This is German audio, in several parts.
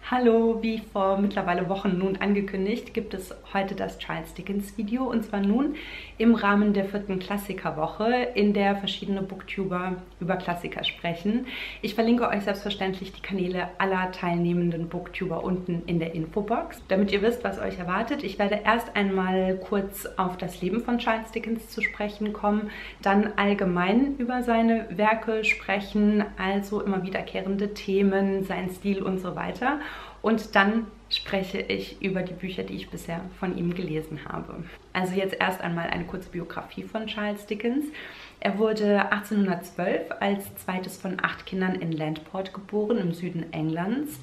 Hallo, wie vor mittlerweile Wochen nun angekündigt, gibt es heute das Charles Dickens Video und zwar nun im Rahmen der 4. Klassikerwoche, in der verschiedene Booktuber über Klassiker sprechen. Ich verlinke euch selbstverständlich die Kanäle aller teilnehmenden Booktuber unten in der Infobox, damit ihr wisst, was euch erwartet. Ich werde erst einmal kurz auf das Leben von Charles Dickens zu sprechen kommen, dann allgemein über seine Werke sprechen, also immer wiederkehrende Themen, seinen Stil und so weiter. Und dann spreche ich über die Bücher, die ich bisher von ihm gelesen habe. Also jetzt erst einmal eine kurze Biografie von Charles Dickens. Er wurde 1812 als zweites von 8 Kindern in Landport geboren, im Süden Englands.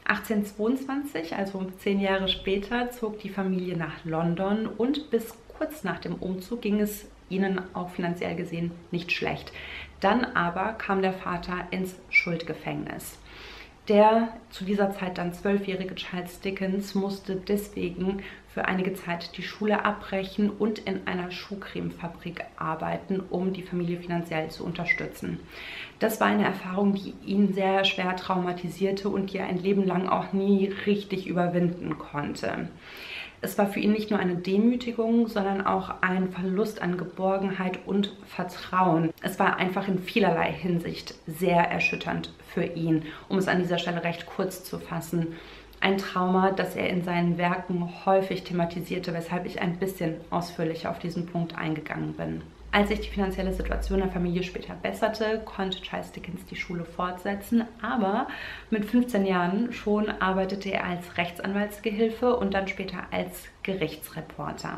1822, also 10 Jahre später, zog die Familie nach London und bis kurz nach dem Umzug ging es ihnen auch finanziell gesehen nicht schlecht. Dann aber kam der Vater ins Schuldgefängnis. Der zu dieser Zeit dann 12-jährige Charles Dickens musste deswegen für einige Zeit die Schule abbrechen und in einer Schuhcremefabrik arbeiten, um die Familie finanziell zu unterstützen. Das war eine Erfahrung, die ihn sehr schwer traumatisierte und die er ein Leben lang auch nie richtig überwinden konnte. Es war für ihn nicht nur eine Demütigung, sondern auch ein Verlust an Geborgenheit und Vertrauen. Es war einfach in vielerlei Hinsicht sehr erschütternd für ihn, um es an dieser Stelle recht kurz zu fassen. Ein Trauma, das er in seinen Werken häufig thematisierte, weshalb ich ein bisschen ausführlicher auf diesen Punkt eingegangen bin. Als sich die finanzielle Situation der Familie später besserte, konnte Charles Dickens die Schule fortsetzen, aber mit 15 Jahren schon arbeitete er als Rechtsanwaltsgehilfe und dann später als Gerichtsreporter.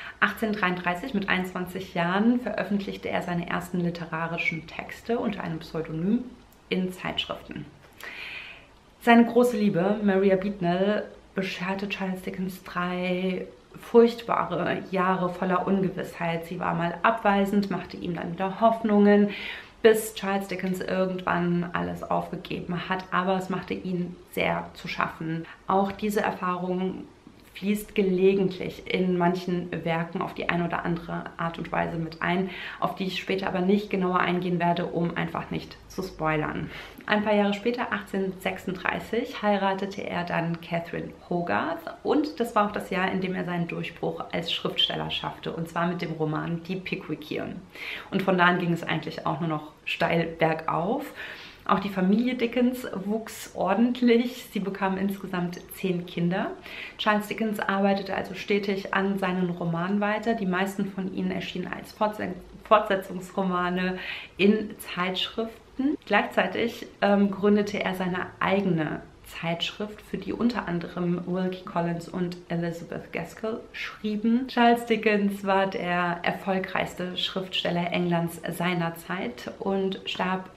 1833, mit 21 Jahren, veröffentlichte er seine ersten literarischen Texte unter einem Pseudonym in Zeitschriften. Seine große Liebe, Maria Beadnell, bescherte Charles Dickens 3 furchtbare Jahre voller Ungewissheit. Sie war mal abweisend, machte ihm dann wieder Hoffnungen, bis Charles Dickens irgendwann alles aufgegeben hat. Aber es machte ihn sehr zu schaffen. Auch diese Erfahrung fließt gelegentlich in manchen Werken auf die eine oder andere Art und Weise mit ein, auf die ich später aber nicht genauer eingehen werde, um einfach nicht zu spoilern. Ein paar Jahre später, 1836, heiratete er dann Catherine Hogarth und das war auch das Jahr, in dem er seinen Durchbruch als Schriftsteller schaffte, und zwar mit dem Roman Die Pickwickian. Und von da an ging es eigentlich auch nur noch steil bergauf. Auch die Familie Dickens wuchs ordentlich. Sie bekam insgesamt 10 Kinder. Charles Dickens arbeitete also stetig an seinen Romanen weiter. Die meisten von ihnen erschienen als Fortsetzungsromane in Zeitschriften. Gleichzeitig gründete er seine eigene Zeitschrift, für die unter anderem Wilkie Collins und Elizabeth Gaskell schrieben. Charles Dickens war der erfolgreichste Schriftsteller Englands seiner Zeit und starb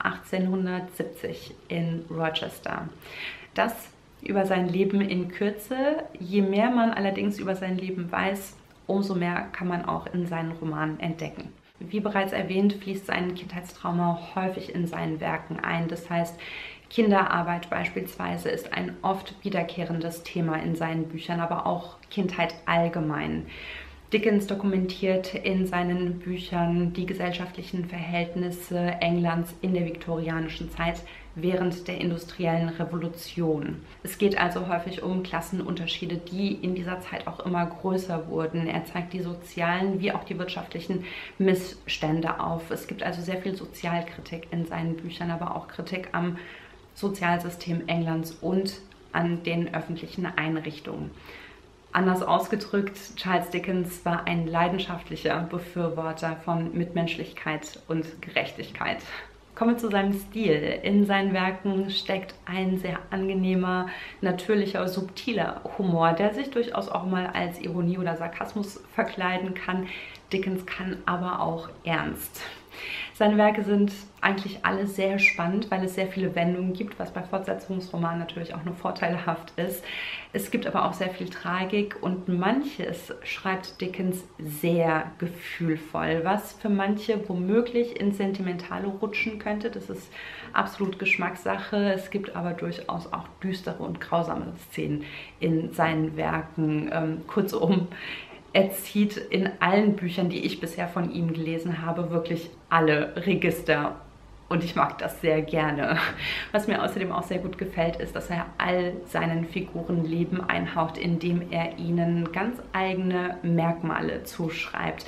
1870 in Rochester. Das über sein Leben in Kürze. Je mehr man allerdings über sein Leben weiß, umso mehr kann man auch in seinen Romanen entdecken. Wie bereits erwähnt, fließt sein Kindheitstrauma häufig in seinen Werken ein. Das heißt, Kinderarbeit beispielsweise ist ein oft wiederkehrendes Thema in seinen Büchern, aber auch Kindheit allgemein. Dickens dokumentiert in seinen Büchern die gesellschaftlichen Verhältnisse Englands in der viktorianischen Zeit während der industriellen Revolution. Es geht also häufig um Klassenunterschiede, die in dieser Zeit auch immer größer wurden. Er zeigt die sozialen wie auch die wirtschaftlichen Missstände auf. Es gibt also sehr viel Sozialkritik in seinen Büchern, aber auch Kritik am Sozialsystem Englands und an den öffentlichen Einrichtungen. Anders ausgedrückt, Charles Dickens war ein leidenschaftlicher Befürworter von Mitmenschlichkeit und Gerechtigkeit. Kommen wir zu seinem Stil. In seinen Werken steckt ein sehr angenehmer, natürlicher, subtiler Humor, der sich durchaus auch mal als Ironie oder Sarkasmus verkleiden kann. Dickens kann aber auch ernst. Seine Werke sind eigentlich alle sehr spannend, weil es sehr viele Wendungen gibt, was bei Fortsetzungsromanen natürlich auch nur vorteilhaft ist. Es gibt aber auch sehr viel Tragik und manches schreibt Dickens sehr gefühlvoll, was für manche womöglich ins Sentimentale rutschen könnte. Das ist absolut Geschmackssache. Es gibt aber durchaus auch düstere und grausame Szenen in seinen Werken. Kurzum, er zieht in allen Büchern, die ich bisher von ihm gelesen habe, wirklich alle Register Und ich mag das sehr gerne. Was mir außerdem auch sehr gut gefällt, ist, dass er all seinen Figuren Leben einhaucht, indem er ihnen ganz eigene Merkmale zuschreibt.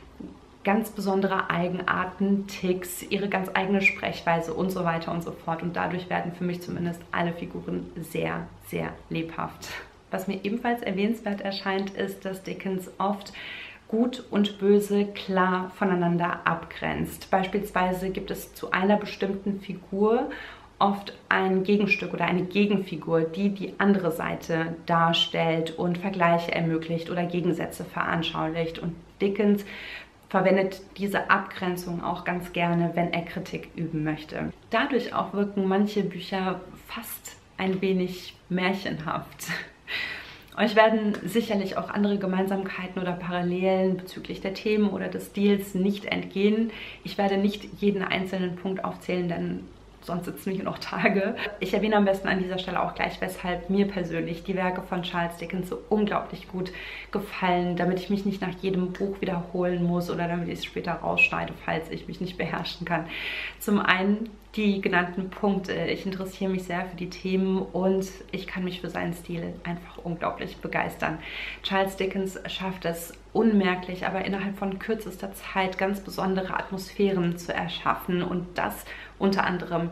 Ganz besondere Eigenarten, Ticks, ihre ganz eigene Sprechweise und so weiter und so fort. Und dadurch werden für mich zumindest alle Figuren sehr, sehr lebhaft. Was mir ebenfalls erwähnenswert erscheint, ist, dass Dickens oft Gut und Böse klar voneinander abgrenzt. Beispielsweise gibt es zu einer bestimmten Figur oft ein Gegenstück oder eine Gegenfigur, die die andere Seite darstellt und Vergleiche ermöglicht oder Gegensätze veranschaulicht. Und Dickens verwendet diese Abgrenzung auch ganz gerne, wenn er Kritik üben möchte. Dadurch auch wirken manche Bücher fast ein wenig märchenhaft. Euch werden sicherlich auch andere Gemeinsamkeiten oder Parallelen bezüglich der Themen oder des Stils nicht entgehen. Ich werde nicht jeden einzelnen Punkt aufzählen, denn sonst sitzen wir hier noch Tage. Ich erwähne am besten an dieser Stelle auch gleich, weshalb mir persönlich die Werke von Charles Dickens so unglaublich gut gefallen, damit ich mich nicht nach jedem Buch wiederholen muss oder damit ich es später rausschneide, falls ich mich nicht beherrschen kann. Zum einen die genannten Punkte. Ich interessiere mich sehr für die Themen und ich kann mich für seinen Stil einfach unglaublich begeistern. Charles Dickens schafft es unmerklich, aber innerhalb von kürzester Zeit ganz besondere Atmosphären zu erschaffen und das unter anderem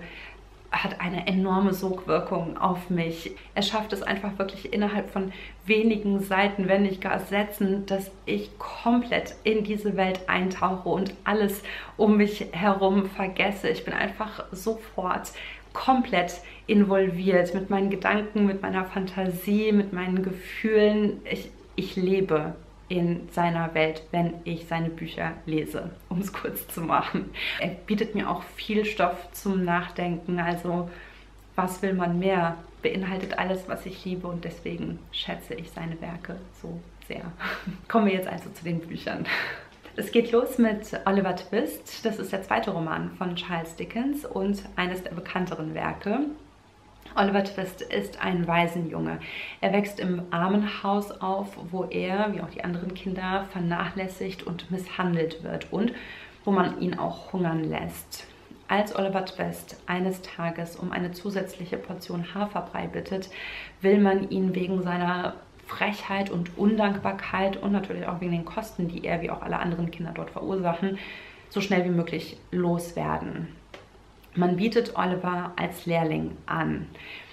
hat eine enorme Sogwirkung auf mich. Er schafft es einfach wirklich innerhalb von wenigen Seiten, wenn nicht gar Sätzen, dass ich komplett in diese Welt eintauche und alles um mich herum vergesse. Ich bin einfach sofort komplett involviert mit meinen Gedanken, mit meiner Fantasie, mit meinen Gefühlen. Ich lebe in seiner Welt, wenn ich seine Bücher lese, um es kurz zu machen. Er bietet mir auch viel Stoff zum Nachdenken, also was will man mehr? Beinhaltet alles, was ich liebe und deswegen schätze ich seine Werke so sehr. Kommen wir jetzt also zu den Büchern. Es geht los mit Oliver Twist. Das ist der zweite Roman von Charles Dickens und eines der bekannteren Werke. Oliver Twist ist ein Waisenjunge. Er wächst im Armenhaus auf, wo er, wie auch die anderen Kinder, vernachlässigt und misshandelt wird und wo man ihn auch hungern lässt. Als Oliver Twist eines Tages um eine zusätzliche Portion Haferbrei bittet, will man ihn wegen seiner Frechheit und Undankbarkeit und natürlich auch wegen den Kosten, die er wie auch alle anderen Kinder dort verursachen, so schnell wie möglich loswerden. Man bietet Oliver als Lehrling an,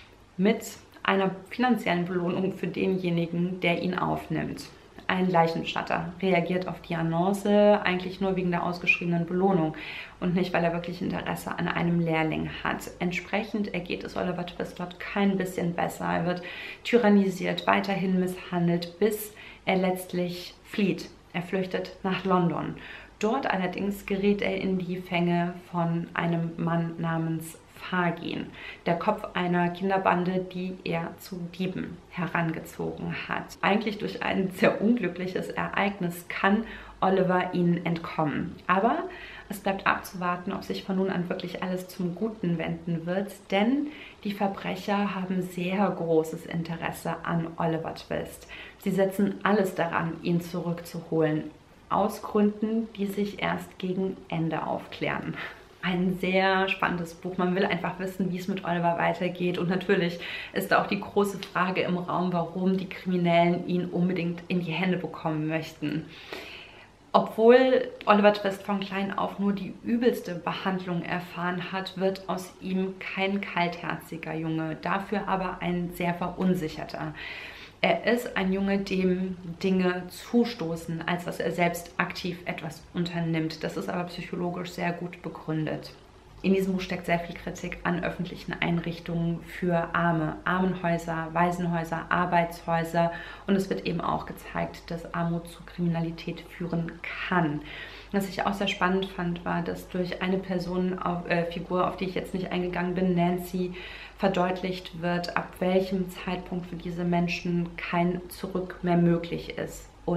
mit einer finanziellen Belohnung für denjenigen, der ihn aufnimmt. Ein Leichenstatter reagiert auf die Annonce eigentlich nur wegen der ausgeschriebenen Belohnung und nicht, weil er wirklich Interesse an einem Lehrling hat. Entsprechend ergeht es Oliver Twist dort kein bisschen besser. Er wird tyrannisiert, weiterhin misshandelt, bis er letztlich flieht. Er flüchtet nach London. Dort allerdings gerät er in die Fänge von einem Mann namens Fagin, der Kopf einer Kinderbande, die er zu Dieben herangezogen hat. Eigentlich durch ein sehr unglückliches Ereignis kann Oliver ihnen entkommen. Aber es bleibt abzuwarten, ob sich von nun an wirklich alles zum Guten wenden wird, denn die Verbrecher haben sehr großes Interesse an Oliver Twist. Sie setzen alles daran, ihn zurückzuholen. Aus Gründen, die sich erst gegen Ende aufklären. Ein sehr spannendes Buch. Man will einfach wissen, wie es mit Oliver weitergeht. Und natürlich ist da auch die große Frage im Raum, warum die Kriminellen ihn unbedingt in die Hände bekommen möchten. Obwohl Oliver Twist von klein auf nur die übelste Behandlung erfahren hat, wird aus ihm kein kaltherziger Junge, dafür aber ein sehr verunsicherter. Er ist ein Junge, dem Dinge zustoßen, als dass er selbst aktiv etwas unternimmt. Das ist aber psychologisch sehr gut begründet. In diesem Buch steckt sehr viel Kritik an öffentlichen Einrichtungen für Arme, Armenhäuser, Waisenhäuser, Arbeitshäuser und es wird eben auch gezeigt, dass Armut zu Kriminalität führen kann. Was ich auch sehr spannend fand, war, dass durch eine Figur, auf die ich jetzt nicht eingegangen bin, Nancy, verdeutlicht wird, ab welchem Zeitpunkt für diese Menschen kein Zurück mehr möglich ist und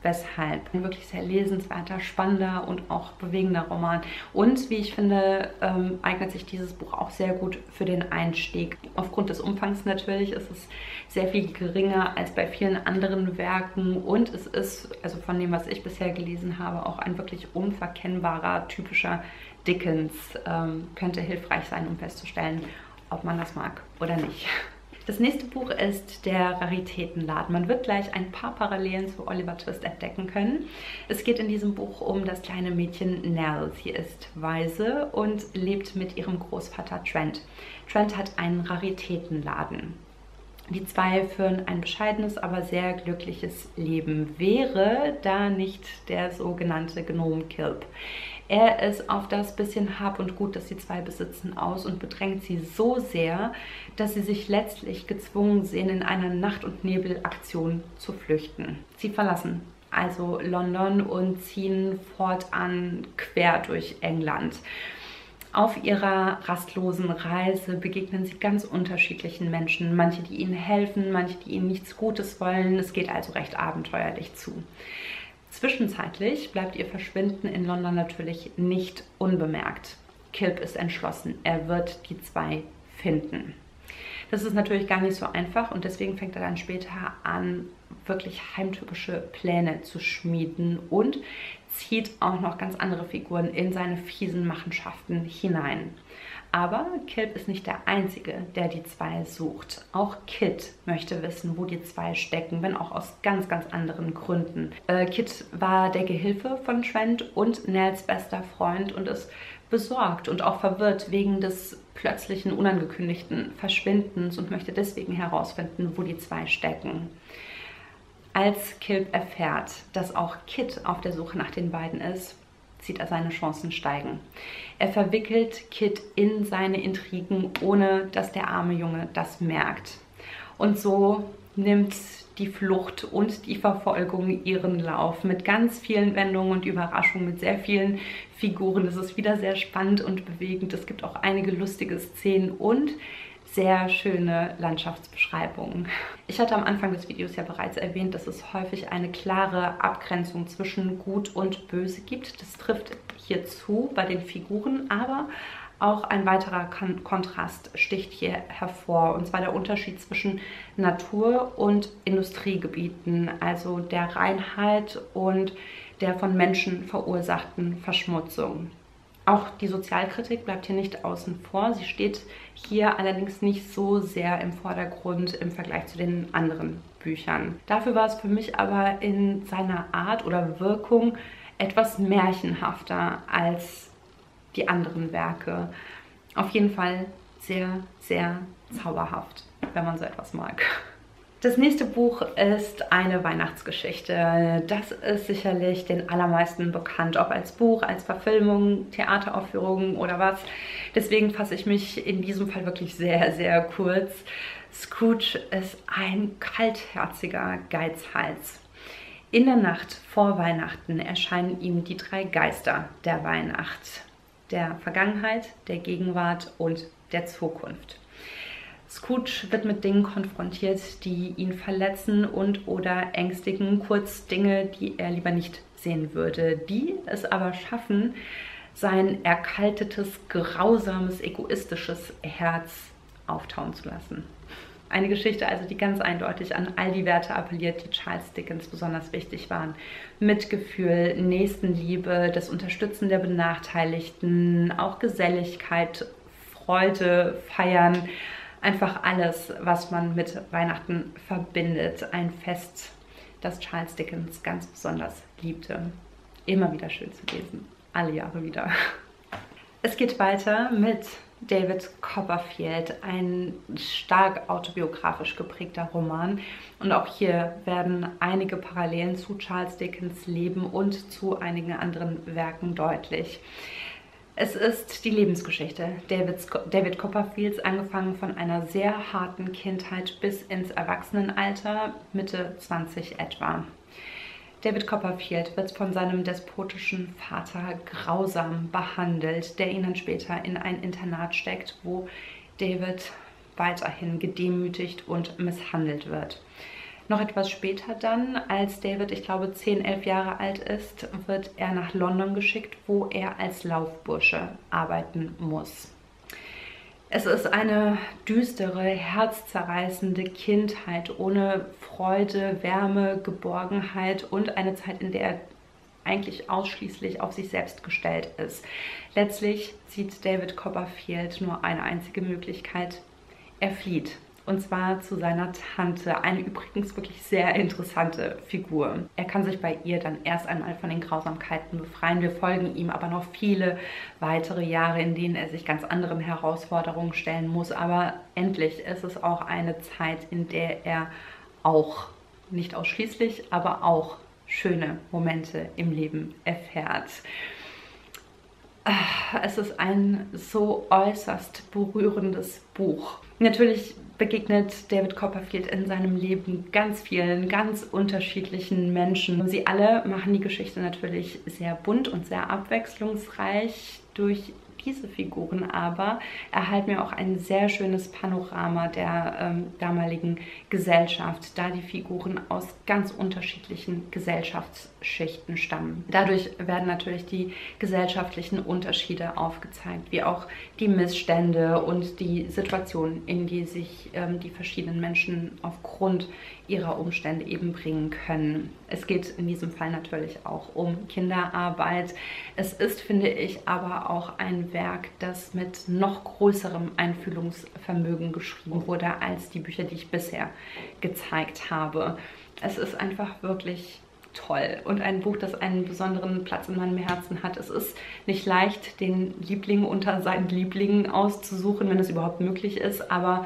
weshalb. Ein wirklich sehr lesenswerter, spannender und auch bewegender Roman. Und wie ich finde, eignet sich dieses Buch auch sehr gut für den Einstieg. Aufgrund des Umfangs natürlich ist es sehr viel geringer als bei vielen anderen Werken und es ist, also von dem, was ich bisher gelesen habe, auch ein wirklich unverkennbarer, typischer Dickens. Könnte hilfreich sein, um festzustellen, ob man das mag oder nicht. Das nächste Buch ist der Raritätenladen. Man wird gleich ein paar Parallelen zu Oliver Twist entdecken können. Es geht in diesem Buch um das kleine Mädchen Nell. Sie ist waise und lebt mit ihrem Großvater Trent. Trent hat einen Raritätenladen. Die zwei führen ein bescheidenes, aber sehr glückliches Leben. Wäre da nicht der sogenannte Gnome Kilp. Er ist auf das bisschen Hab und Gut, das die zwei besitzen, aus und bedrängt sie so sehr, dass sie sich letztlich gezwungen sehen, in einer Nacht- und Nebelaktion zu flüchten. Sie verlassen also London und ziehen fortan quer durch England. Auf ihrer rastlosen Reise begegnen sie ganz unterschiedlichen Menschen. Manche, die ihnen helfen, manche, die ihnen nichts Gutes wollen. Es geht also recht abenteuerlich zu. Zwischenzeitlich bleibt ihr Verschwinden in London natürlich nicht unbemerkt. Kilp ist entschlossen, er wird die zwei finden. Das ist natürlich gar nicht so einfach und deswegen fängt er dann später an, wirklich heimtückische Pläne zu schmieden und zieht auch noch ganz andere Figuren in seine fiesen Machenschaften hinein. Aber Kilp ist nicht der Einzige, der die zwei sucht. Auch Kit möchte wissen, wo die zwei stecken, wenn auch aus ganz, ganz anderen Gründen. Kit war der Gehilfe von Trent und Nells bester Freund und ist besorgt und auch verwirrt wegen des plötzlichen, unangekündigten Verschwindens und möchte deswegen herausfinden, wo die zwei stecken. Als Kilp erfährt, dass auch Kit auf der Suche nach den beiden ist, sieht er seine Chancen steigen. Er verwickelt Kit in seine Intrigen, ohne dass der arme Junge das merkt. Und so nimmt die Flucht und die Verfolgung ihren Lauf mit ganz vielen Wendungen und Überraschungen, mit sehr vielen Figuren. Es ist wieder sehr spannend und bewegend. Es gibt auch einige lustige Szenen und sehr schöne Landschaftsbeschreibungen. Ich hatte am Anfang des Videos ja bereits erwähnt, dass es häufig eine klare Abgrenzung zwischen Gut und Böse gibt. Das trifft hier zu bei den Figuren, aber auch ein weiterer Kontrast sticht hier hervor, und zwar der Unterschied zwischen Natur- und Industriegebieten, also der Reinheit und der von Menschen verursachten Verschmutzung. Auch die Sozialkritik bleibt hier nicht außen vor. Sie steht hier allerdings nicht so sehr im Vordergrund im Vergleich zu den anderen Büchern. Dafür war es für mich aber in seiner Art oder Wirkung etwas märchenhafter als die anderen Werke. Auf jeden Fall sehr, sehr zauberhaft, wenn man so etwas mag. Das nächste Buch ist eine Weihnachtsgeschichte. Das ist sicherlich den allermeisten bekannt, ob als Buch, als Verfilmung, Theateraufführung oder was. Deswegen fasse ich mich in diesem Fall wirklich sehr, sehr kurz. Scrooge ist ein kaltherziger Geizhals. In der Nacht vor Weihnachten erscheinen ihm die drei Geister der Weihnacht: der Vergangenheit, der Gegenwart und der Zukunft. Scrooge wird mit Dingen konfrontiert, die ihn verletzen und oder ängstigen, kurz Dinge, die er lieber nicht sehen würde, die es aber schaffen, sein erkaltetes, grausames, egoistisches Herz auftauen zu lassen. Eine Geschichte also, die ganz eindeutig an all die Werte appelliert, die Charles Dickens besonders wichtig waren. Mitgefühl, Nächstenliebe, das Unterstützen der Benachteiligten, auch Geselligkeit, Freude, Feiern. Einfach alles, was man mit Weihnachten verbindet. Ein Fest, das Charles Dickens ganz besonders liebte. Immer wieder schön zu lesen. Alle Jahre wieder. Es geht weiter mit David Copperfield, ein stark autobiografisch geprägter Roman. Und auch hier werden einige Parallelen zu Charles Dickens Leben und zu einigen anderen Werken deutlich. Es ist die Lebensgeschichte David Copperfields, angefangen von einer sehr harten Kindheit bis ins Erwachsenenalter, Mitte 20 etwa. David Copperfield wird von seinem despotischen Vater grausam behandelt, der ihn dann später in ein Internat steckt, wo David weiterhin gedemütigt und misshandelt wird. Noch etwas später dann, als David, ich glaube, 10, 11 Jahre alt ist, wird er nach London geschickt, wo er als Laufbursche arbeiten muss. Es ist eine düstere, herzzerreißende Kindheit ohne Freude, Wärme, Geborgenheit und eine Zeit, in der er eigentlich ausschließlich auf sich selbst gestellt ist. Letztlich sieht David Copperfield nur eine einzige Möglichkeit. Er flieht. Und zwar zu seiner Tante, eine übrigens wirklich sehr interessante Figur. Er kann sich bei ihr dann erst einmal von den Grausamkeiten befreien. Wir folgen ihm aber noch viele weitere Jahre, in denen er sich ganz anderen Herausforderungen stellen muss. Aber endlich ist es auch eine Zeit, in der er auch, nicht ausschließlich, aber auch schöne Momente im Leben erfährt. Es ist ein so äußerst berührendes Buch. Natürlich begegnet David Copperfield in seinem Leben ganz vielen, ganz unterschiedlichen Menschen. Sie alle machen die Geschichte natürlich sehr bunt und sehr abwechslungsreich. Durch diese Figuren aber erhalten wir auch ein sehr schönes Panorama der damaligen Gesellschaft, da die Figuren aus ganz unterschiedlichen Gesellschaftsschichten stammen. Dadurch werden natürlich die gesellschaftlichen Unterschiede aufgezeigt, wie auch die Missstände und die Situationen, in die sich die verschiedenen Menschen aufgrund ihrer Umstände eben bringen können. Es geht in diesem Fall natürlich auch um Kinderarbeit. Es ist, finde ich, aber auch ein Werk, das mit noch größerem Einfühlungsvermögen geschrieben wurde als die Bücher, die ich bisher gezeigt habe. Es ist einfach wirklich toll und ein Buch, das einen besonderen Platz in meinem Herzen hat. Es ist nicht leicht, den Liebling unter seinen Lieblingen auszusuchen, wenn es überhaupt möglich ist, aber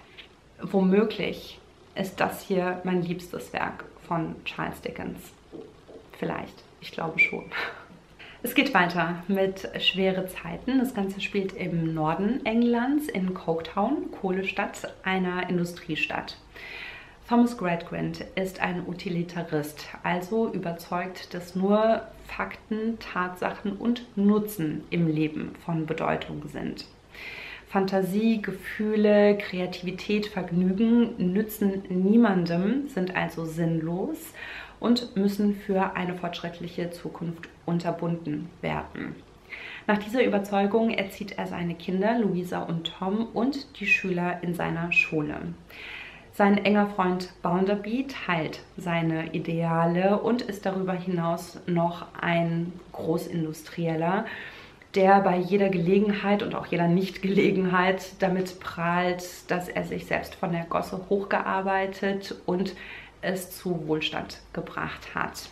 womöglich ist das hier mein liebstes Werk von Charles Dickens. Vielleicht, ich glaube schon. Es geht weiter mit Schwere Zeiten. Das Ganze spielt im Norden Englands in Coketown, Kohlestadt, einer Industriestadt. Thomas Gradgrind ist ein Utilitarist, also überzeugt, dass nur Fakten, Tatsachen und Nutzen im Leben von Bedeutung sind. Fantasie, Gefühle, Kreativität, Vergnügen nützen niemandem, sind also sinnlos und müssen für eine fortschrittliche Zukunft unterbunden werden. Nach dieser Überzeugung erzieht er seine Kinder, Louisa und Tom, und die Schüler in seiner Schule. Sein enger Freund Bounderby teilt seine Ideale und ist darüber hinaus noch ein Großindustrieller, der bei jeder Gelegenheit und auch jeder Nicht-Gelegenheit damit prahlt, dass er sich selbst von der Gosse hochgearbeitet und es zu Wohlstand gebracht hat.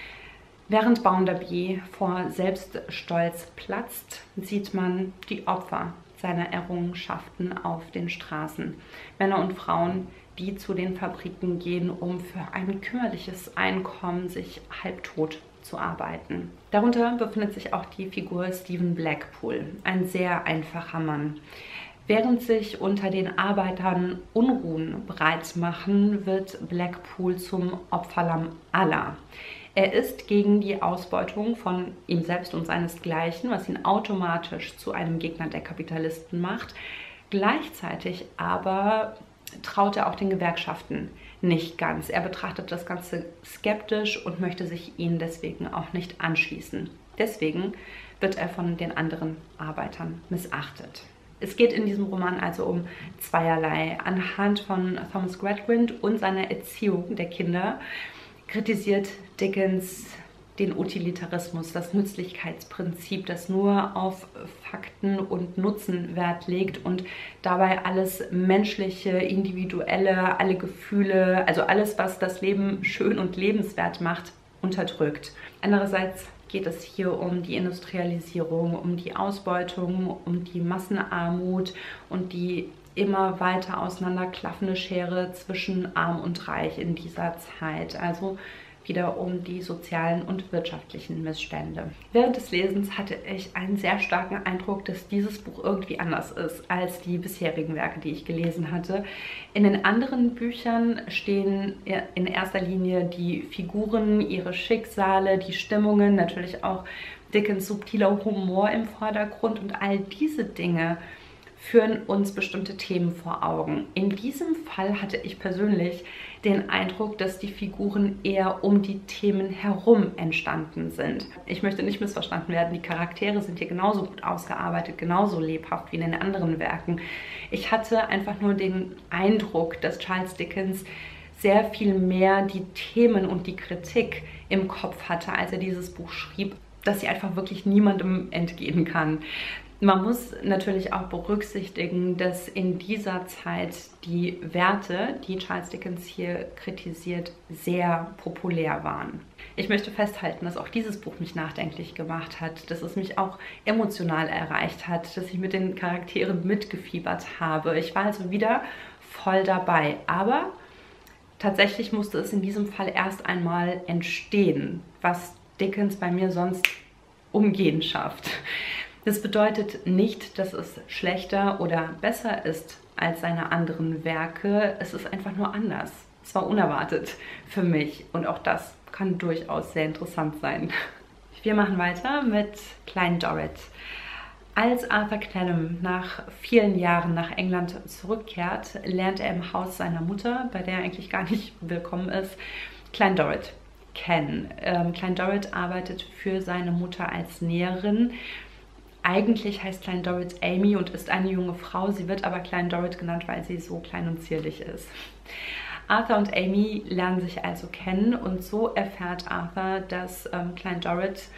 Während Bounderby vor Selbststolz platzt, sieht man die Opfer seiner Errungenschaften auf den Straßen. Männer und Frauen, die zu den Fabriken gehen, um für ein kümmerliches Einkommen sich halbtot zu arbeiten. Darunter befindet sich auch die Figur Stephen Blackpool, ein sehr einfacher Mann. Während sich unter den Arbeitern Unruhen breit machen, wird Blackpool zum Opferlamm aller. Er ist gegen die Ausbeutung von ihm selbst und seinesgleichen, was ihn automatisch zu einem Gegner der Kapitalisten macht. Gleichzeitig aber traut er auch den Gewerkschaften nicht ganz. Er betrachtet das Ganze skeptisch und möchte sich ihnen deswegen auch nicht anschließen. Deswegen wird er von den anderen Arbeitern missachtet. Es geht in diesem Roman also um zweierlei. Anhand von Thomas Gradgrind und seiner Erziehung der Kinder kritisiert Dickens den Utilitarismus, das Nützlichkeitsprinzip, das nur auf Fakten und Nutzen Wert legt und dabei alles Menschliche, Individuelle, alle Gefühle, also alles, was das Leben schön und lebenswert macht, unterdrückt. Andererseits geht es hier um die Industrialisierung, um die Ausbeutung, um die Massenarmut und die immer weiter auseinanderklaffende Schere zwischen Arm und Reich in dieser Zeit. Also wieder um die sozialen und wirtschaftlichen Missstände. Während des Lesens hatte ich einen sehr starken Eindruck, dass dieses Buch irgendwie anders ist als die bisherigen Werke, die ich gelesen hatte. In den anderen Büchern stehen in erster Linie die Figuren, ihre Schicksale, die Stimmungen, natürlich auch Dickens subtiler Humor im Vordergrund und all diese Dinge führen uns bestimmte Themen vor Augen. In diesem Fall hatte ich persönlich den Eindruck, dass die Figuren eher um die Themen herum entstanden sind. Ich möchte nicht missverstanden werden, die Charaktere sind hier genauso gut ausgearbeitet, genauso lebhaft wie in den anderen Werken. Ich hatte einfach nur den Eindruck, dass Charles Dickens sehr viel mehr die Themen und die Kritik im Kopf hatte, als er dieses Buch schrieb, dass sie einfach wirklich niemandem entgehen kann. Man muss natürlich auch berücksichtigen, dass in dieser Zeit die Werte, die Charles Dickens hier kritisiert, sehr populär waren. Ich möchte festhalten, dass auch dieses Buch mich nachdenklich gemacht hat, dass es mich auch emotional erreicht hat, dass ich mit den Charakteren mitgefiebert habe. Ich war also wieder voll dabei, aber tatsächlich musste es in diesem Fall erst einmal entstehen, was Dickens bei mir sonst umgehend schafft. Das bedeutet nicht, dass es schlechter oder besser ist als seine anderen Werke. Es ist einfach nur anders. Es war unerwartet für mich und auch das kann durchaus sehr interessant sein. Wir machen weiter mit Klein Dorrit. Als Arthur Clennam nach vielen Jahren nach England zurückkehrt, lernt er im Haus seiner Mutter, bei der er eigentlich gar nicht willkommen ist, Klein Dorrit kennen. Klein Dorrit arbeitet für seine Mutter als Näherin. Eigentlich heißt Klein Dorrit Amy und ist eine junge Frau. Sie wird aber Klein Dorrit genannt, weil sie so klein und zierlich ist. Arthur und Amy lernen sich also kennen und so erfährt Arthur, dass Klein Dorrit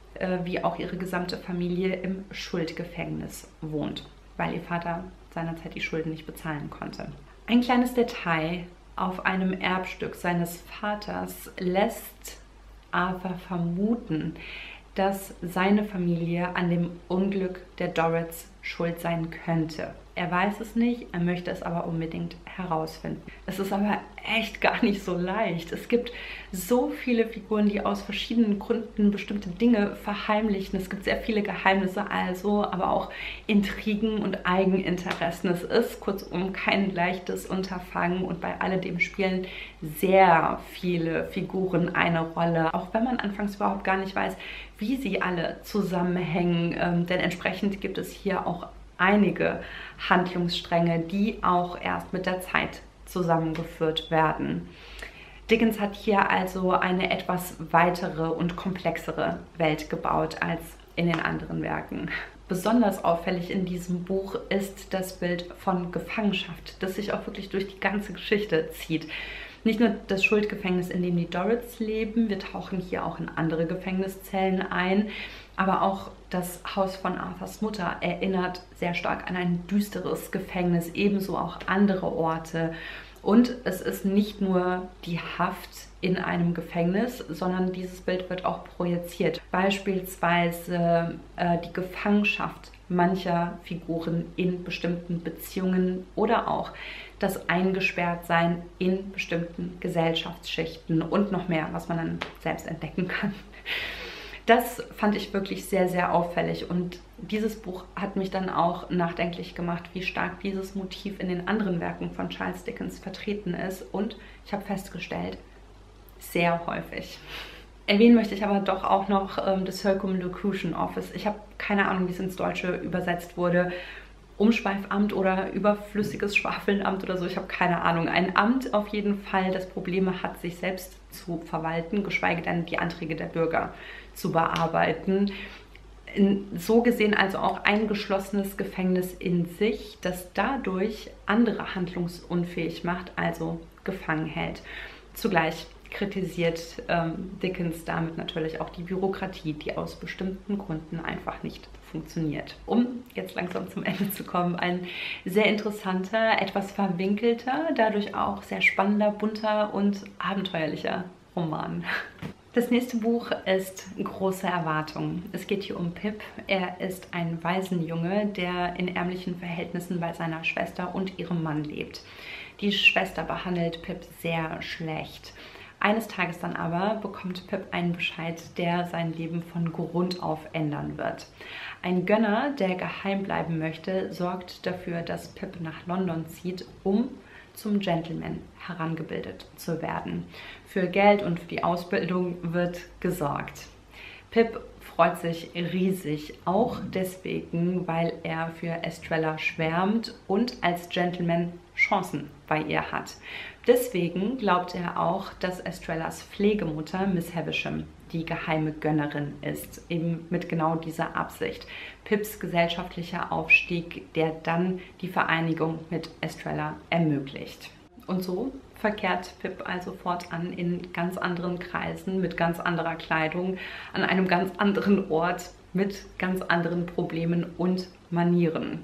wie auch ihre gesamte Familie im Schuldgefängnis wohnt, weil ihr Vater seinerzeit die Schulden nicht bezahlen konnte. Ein kleines Detail: Auf einem Erbstück seines Vaters lässt Arthur vermuten, dass seine Familie an dem Unglück der Dorrits schuld sein könnte. Er weiß es nicht, er möchte es aber unbedingt herausfinden. Es ist aber echt gar nicht so leicht. Es gibt so viele Figuren, die aus verschiedenen Gründen bestimmte Dinge verheimlichen. Es gibt sehr viele Geheimnisse also, aber auch Intrigen und Eigeninteressen. Es ist kurzum kein leichtes Unterfangen und bei alledem spielen sehr viele Figuren eine Rolle, auch wenn man anfangs überhaupt gar nicht weiß, wie sie alle zusammenhängen, denn entsprechend gibt es hier auch einige Handlungsstränge, die auch erst mit der Zeit zusammengeführt werden. Dickens hat hier also eine etwas weitere und komplexere Welt gebaut als in den anderen Werken. Besonders auffällig in diesem Buch ist das Bild von Gefangenschaft, das sich auch wirklich durch die ganze Geschichte zieht. Nicht nur das Schuldgefängnis, in dem die Dorrits leben, wir tauchen hier auch in andere Gefängniszellen ein, aber auch das Haus von Arthurs Mutter erinnert sehr stark an ein düsteres Gefängnis, ebenso auch andere Orte. Und es ist nicht nur die Haft in einem Gefängnis, sondern dieses Bild wird auch projiziert. Beispielsweise die Gefangenschaft mancher Figuren in bestimmten Beziehungen oder auch das Eingesperrtsein in bestimmten Gesellschaftsschichten und noch mehr, was man dann selbst entdecken kann. Das fand ich wirklich sehr, sehr auffällig und dieses Buch hat mich dann auch nachdenklich gemacht, wie stark dieses Motiv in den anderen Werken von Charles Dickens vertreten ist und ich habe festgestellt, sehr häufig. Erwähnen möchte ich aber doch auch noch das Circumlocution Office. Ich habe keine Ahnung, wie es ins Deutsche übersetzt wurde. Umschweifamt oder überflüssiges Schwafelnamt oder so, ich habe keine Ahnung. Ein Amt auf jeden Fall, das Probleme hat, sich selbst zu verwalten, geschweige denn die Anträge der Bürger zu bearbeiten. So gesehen also auch ein geschlossenes Gefängnis in sich, das dadurch andere handlungsunfähig macht, also gefangen hält. Zugleich kritisiert Dickens damit natürlich auch die Bürokratie, die aus bestimmten Gründen einfach nicht funktioniert. Um jetzt langsam zum Ende zu kommen, ein sehr interessanter, etwas verwinkelter, dadurch auch sehr spannender, bunter und abenteuerlicher Roman. Das nächste Buch ist Große Erwartungen. Es geht hier um Pip. Er ist ein Waisenjunge, der in ärmlichen Verhältnissen bei seiner Schwester und ihrem Mann lebt. Die Schwester behandelt Pip sehr schlecht. Eines Tages dann aber bekommt Pip einen Bescheid, der sein Leben von Grund auf ändern wird. Ein Gönner, der geheim bleiben möchte, sorgt dafür, dass Pip nach London zieht, um zum Gentleman herangebildet zu werden. Für Geld und für die Ausbildung wird gesorgt. Pip freut sich riesig, auch deswegen, weil er für Estrella schwärmt und als Gentleman Chancen bei ihr hat. Deswegen glaubt er auch, dass Estrellas Pflegemutter Miss Havisham die geheime Gönnerin ist, eben mit genau dieser Absicht. Pips gesellschaftlicher Aufstieg, der dann die Vereinigung mit Estrella ermöglicht. Und so verkehrt Pip also fortan in ganz anderen Kreisen, mit ganz anderer Kleidung, an einem ganz anderen Ort, mit ganz anderen Problemen und Manieren.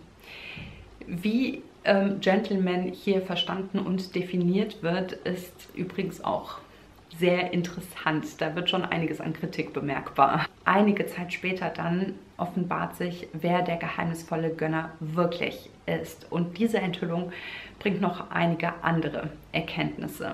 Wie Gentleman hier verstanden und definiert wird, ist übrigens auch sehr interessant. Da wird schon einiges an Kritik bemerkbar. Einige Zeit später dann offenbart sich, wer der geheimnisvolle Gönner wirklich ist. Und diese Enthüllung bringt noch einige andere Erkenntnisse.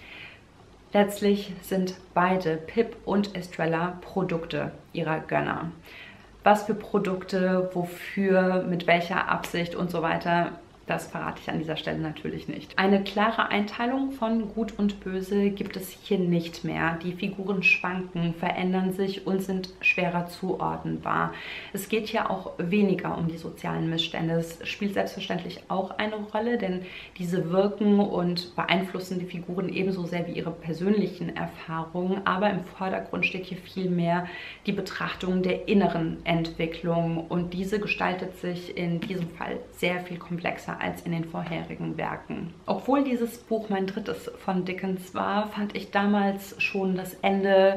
Letztlich sind beide, Pip und Estrella, Produkte ihrer Gönner. Was für Produkte, wofür, mit welcher Absicht und so weiter, das verrate ich an dieser Stelle natürlich nicht. Eine klare Einteilung von Gut und Böse gibt es hier nicht mehr. Die Figuren schwanken, verändern sich und sind schwerer zuordnenbar. Es geht hier auch weniger um die sozialen Missstände. Es spielt selbstverständlich auch eine Rolle, denn diese wirken und beeinflussen die Figuren ebenso sehr wie ihre persönlichen Erfahrungen. Aber im Vordergrund steht hier vielmehr die Betrachtung der inneren Entwicklung und diese gestaltet sich in diesem Fall sehr viel komplexer als in den vorherigen Werken. Obwohl dieses Buch mein drittes von Dickens war, fand ich damals schon das Ende.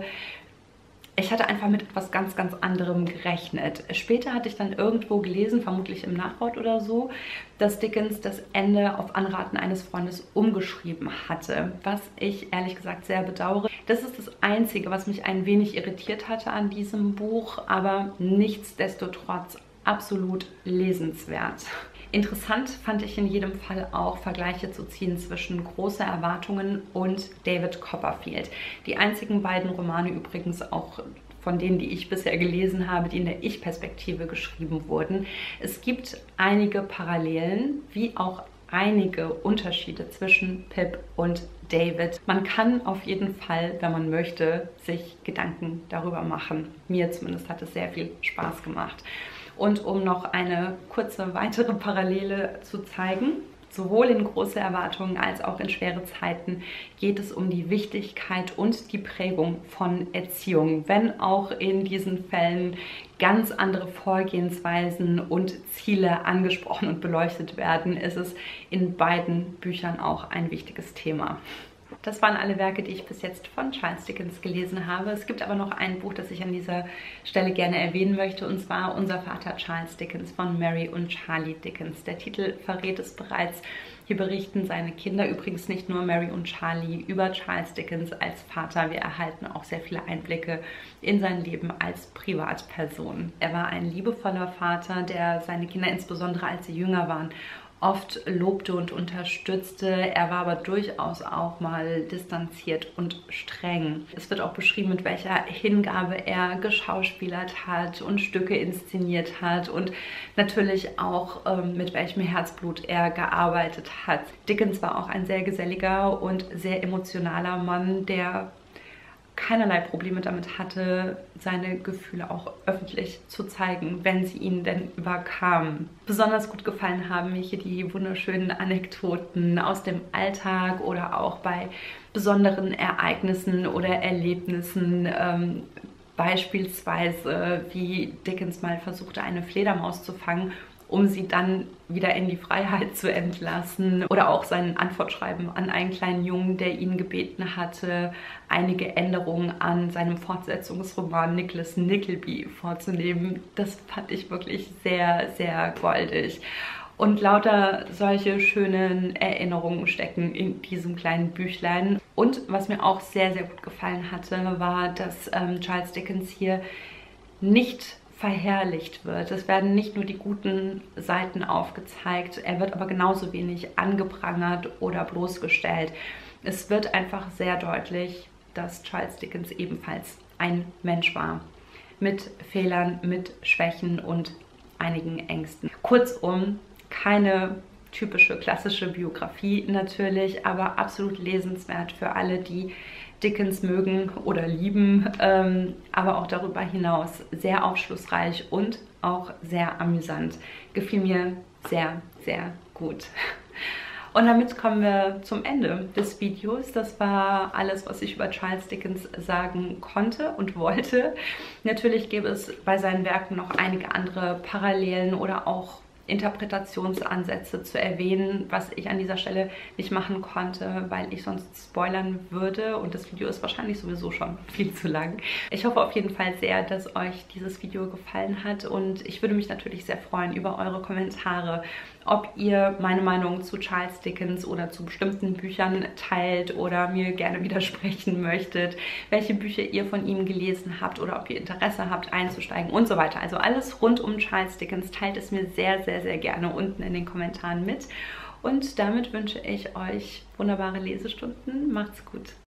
Ich hatte einfach mit etwas ganz, ganz anderem gerechnet. Später hatte ich dann irgendwo gelesen, vermutlich im Nachwort oder so, dass Dickens das Ende auf Anraten eines Freundes umgeschrieben hatte, was ich ehrlich gesagt sehr bedauere. Das ist das Einzige, was mich ein wenig irritiert hatte an diesem Buch, aber nichtsdestotrotz absolut lesenswert. Interessant fand ich in jedem Fall auch, Vergleiche zu ziehen zwischen Große Erwartungen und David Copperfield. Die einzigen beiden Romane übrigens auch von denen, die ich bisher gelesen habe, die in der Ich-Perspektive geschrieben wurden. Es gibt einige Parallelen, wie auch einige Unterschiede zwischen Pip und David. Man kann auf jeden Fall, wenn man möchte, sich Gedanken darüber machen. Mir zumindest hat es sehr viel Spaß gemacht. Und um noch eine kurze weitere Parallele zu zeigen, sowohl in Große Erwartungen als auch in Schwere Zeiten geht es um die Wichtigkeit und die Prägung von Erziehung. Wenn auch in diesen Fällen ganz andere Vorgehensweisen und Ziele angesprochen und beleuchtet werden, ist es in beiden Büchern auch ein wichtiges Thema. Das waren alle Werke, die ich bis jetzt von Charles Dickens gelesen habe. Es gibt aber noch ein Buch, das ich an dieser Stelle gerne erwähnen möchte, und zwar Unser Vater Charles Dickens von Mary und Charlie Dickens. Der Titel verrät es bereits. Hier berichten seine Kinder, übrigens nicht nur Mary und Charlie, über Charles Dickens als Vater. Wir erhalten auch sehr viele Einblicke in sein Leben als Privatperson. Er war ein liebevoller Vater, der seine Kinder, insbesondere als sie jünger waren, oft lobte und unterstützte. Er war aber durchaus auch mal distanziert und streng. Es wird auch beschrieben, mit welcher Hingabe er geschauspielert hat und Stücke inszeniert hat und natürlich auch mit welchem Herzblut er gearbeitet hat. Dickens war auch ein sehr geselliger und sehr emotionaler Mann, der keinerlei Probleme damit hatte, seine Gefühle auch öffentlich zu zeigen, wenn sie ihn denn überkamen. Besonders gut gefallen haben mir hier die wunderschönen Anekdoten aus dem Alltag oder auch bei besonderen Ereignissen oder Erlebnissen. Beispielsweise, wie Dickens mal versuchte, eine Fledermaus zu fangen, um sie dann wieder in die Freiheit zu entlassen. Oder auch sein Antwortschreiben an einen kleinen Jungen, der ihn gebeten hatte, einige Änderungen an seinem Fortsetzungsroman Nicholas Nickleby vorzunehmen. Das fand ich wirklich sehr, sehr goldig. Und lauter solche schönen Erinnerungen stecken in diesem kleinen Büchlein. Und was mir auch sehr, sehr gut gefallen hatte, war, dass Charles Dickens hier nicht verherrlicht wird. Es werden nicht nur die guten Seiten aufgezeigt, er wird aber genauso wenig angeprangert oder bloßgestellt. Es wird einfach sehr deutlich, dass Charles Dickens ebenfalls ein Mensch war. Mit Fehlern, mit Schwächen und einigen Ängsten. Kurzum, keine typische klassische Biografie natürlich, aber absolut lesenswert für alle, die Dickens mögen oder lieben, aber auch darüber hinaus sehr aufschlussreich und auch sehr amüsant. Gefiel mir sehr, sehr gut. Und damit kommen wir zum Ende des Videos. Das war alles, was ich über Charles Dickens sagen konnte und wollte. Natürlich gäbe es bei seinen Werken noch einige andere Parallelen oder auch Interpretationsansätze zu erwähnen, was ich an dieser Stelle nicht machen konnte, weil ich sonst spoilern würde und das Video ist wahrscheinlich sowieso schon viel zu lang. Ich hoffe auf jeden Fall sehr, dass euch dieses Video gefallen hat und ich würde mich natürlich sehr freuen über eure Kommentare, ob ihr meine Meinung zu Charles Dickens oder zu bestimmten Büchern teilt oder mir gerne widersprechen möchtet, welche Bücher ihr von ihm gelesen habt oder ob ihr Interesse habt einzusteigen und so weiter. Also alles rund um Charles Dickens, teilt es mir sehr, sehr, sehr gerne unten in den Kommentaren mit. Und damit wünsche ich euch wunderbare Lesestunden. Macht's gut!